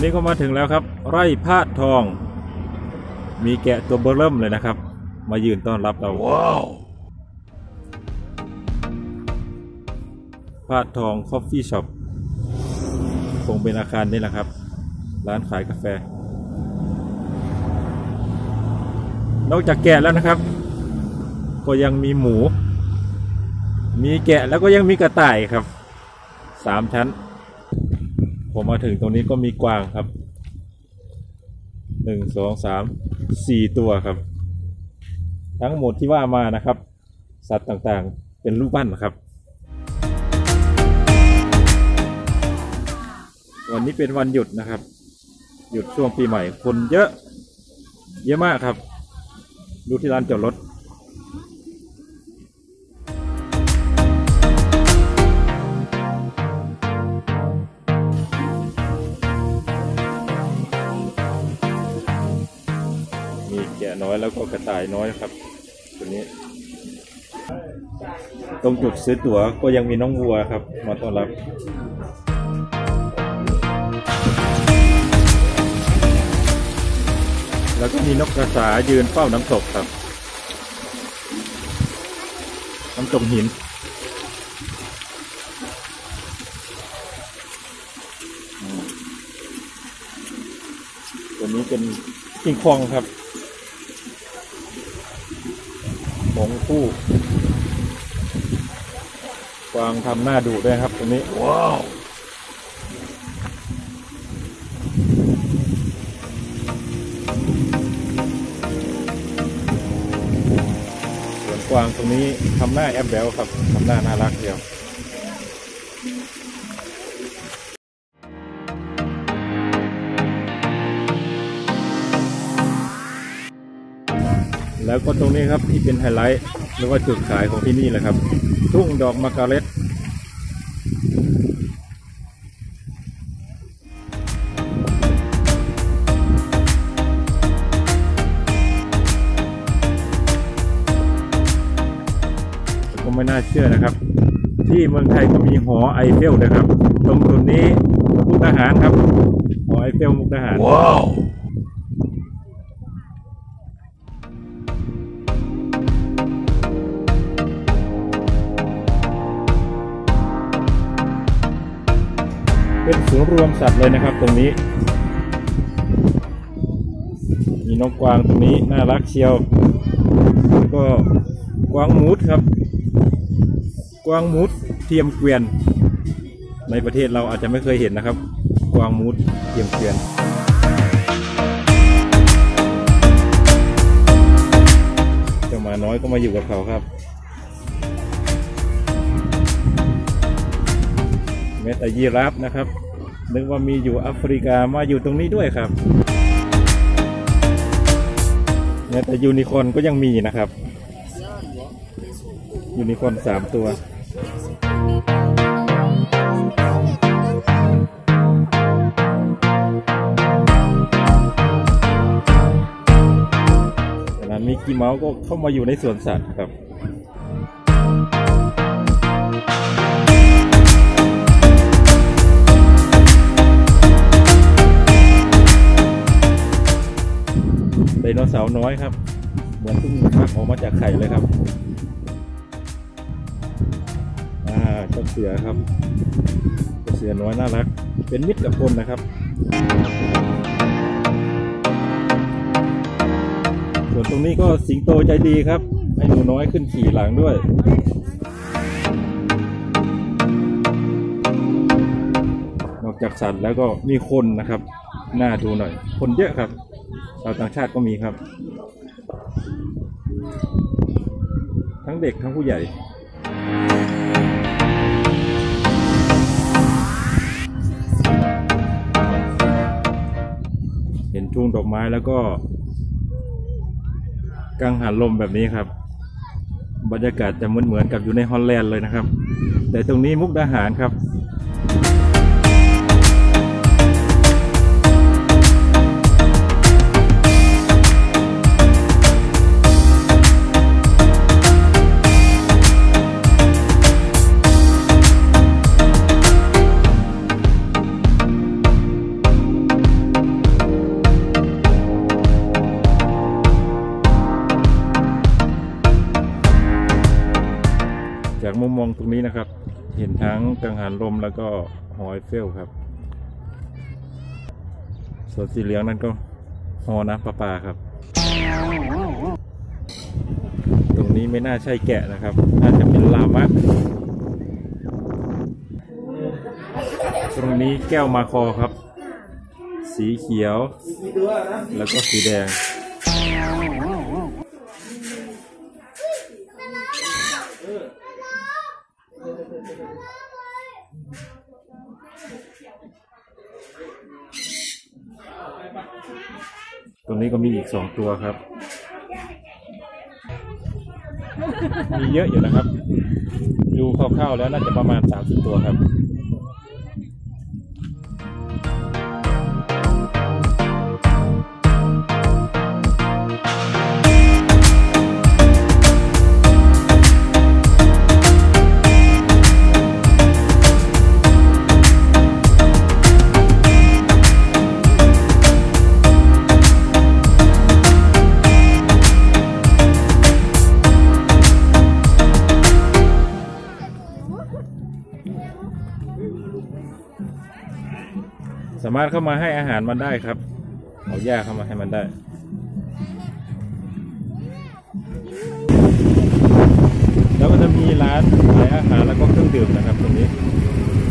นี้ก็มาถึงแล้วครับไร่พาดทองมีแกะตัวเบอร์เริ่มเลยนะครับมายืนต้อนรับเราว้าวพาดทองคอฟฟี่ช็อปคงเป็นอาคารนี่แหละครับร้านขายกาแฟนอกจากแกะแล้วนะครับก็ยังมีหมูมีแกะแล้วก็ยังมีกระต่ายครับ3 ชั้นผมมาถึงตรงนี้ก็มีกวางครับ1 2 3 4 ตัวครับทั้งหมดที่ว่ามานะครับสัตว์ต่างๆเป็นรูปปั้นนะครับวันนี้เป็นวันหยุดนะครับหยุดช่วงปีใหม่คนเยอะมากครับดูที่ร้านจอดรถมีแกะน้อยแล้วก็กระต่ายน้อยครับตัวนี้ตรงจุดซื้อตั๋วก็ยังมีน้องวัวครับมาต้อนรับแล้วก็มีนกกระสายืนเฝ้าน้ำตกครับน้ำตกหินตัวนี้เป็นคิงคองครับหงคู่กวางทำหน้าดุด้วยครับตรงนี้ว้าวส่วนกวางตรงนี้ทำหน้าแอบแบลครับทำหน้าน่ารักเดียวแล้วก็ตรงนี้ครับที่เป็นไฮไลท์หรือว่าจุดขายของที่นี่แหละครับทุ่งดอกมะกาเร็ตก็ไม่น่าเชื่อนะครับที่เมืองไทยก็มีหอไอเฟลนะครับตรงจุดนี้มุกดาหารครับหอไอเฟลมุกดาหารว้าวเป็นศูนย์รวมสัตว์เลยนะครับตรงนี้มีน้องกวางตรงนี้น่ารักเชียวแล้วก็กวางมูดครับกวางมูดเทียมเกวียนในประเทศเราอาจจะไม่เคยเห็นนะครับกวางมูดเทียมเกวียนเจ้าหมาน้อยก็มาอยู่กับเขาครับแม้แต่ยีราฟนะครับนึกว่ามีอยู่แอฟริกามาอยู่ตรงนี้ด้วยครับแม้แต่ยูนิคอร์นก็ยังมีนะครับยูนิคอร์น3 ตัวจากนั้นมิกกี้เมาส์ก็เข้ามาอยู่ในสวนสัตว์ครับไดโนเสาร์น้อยครับเหมือนเพิ่งฟักออกมาจากไข่เลยครับเจ้าเสือครับเจ้าเสือน้อยน่ารักเป็นมิตรกับคนนะครับส่วนตรงนี้ก็สิงโตใจดีครับให้หนูน้อยขึ้นขี่หลังด้วยนอกจากสัตว์แล้วก็มีคนนะครับน่าดูหน่อยคนเยอะครับชาวต่างชาติก็มีครับทั้งเด็กทั้งผู้ใหญ่เห็นทุ่งดอกไม้แล้วก็กังหันลมแบบนี้ครับบรรยากาศจะเหมือนกับอยู่ในฮอลแลนด์เลยนะครับแต่ตรงนี้มุกดาหารครับจากมุมมองตรงนี้นะครับเห็นทั้งกังหันลมแล้วก็หอไอเฟลครับส่วนสีเหลืองนั่นก็หอน้ำประปาครับตรงนี้ไม่น่าใช่แกะนะครับน่าจะเป็นลามะตรงนี้แก้วมาคอครับสีเขียวแล้วก็สีแดงตรงนี้ก็มีอีก2ตัวครับมีเยอะอยู่นะครับดูคร่าวๆแล้วน่าจะประมาณ30ตัวครับสามารถเข้ามาให้อาหารมันได้ครับเอาหญ้าเข้ามาให้มันได้แล้วก็จะมีร้านขายอาหารแล้วก็เครื่องดื่มนะครับตรงนี้